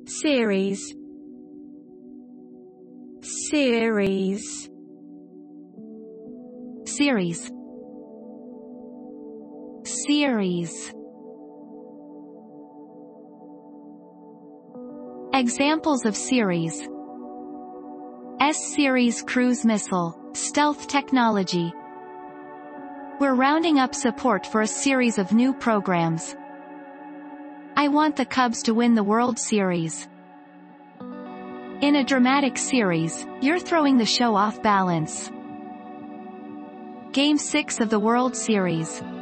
Series. Series. Series. Series. Examples of series: S-Series cruise missile, stealth technology. We're rounding up support for a series of new programs. I want the Cubs to win the World Series. In a dramatic series, you're throwing the show off balance. Game 6 of the World Series.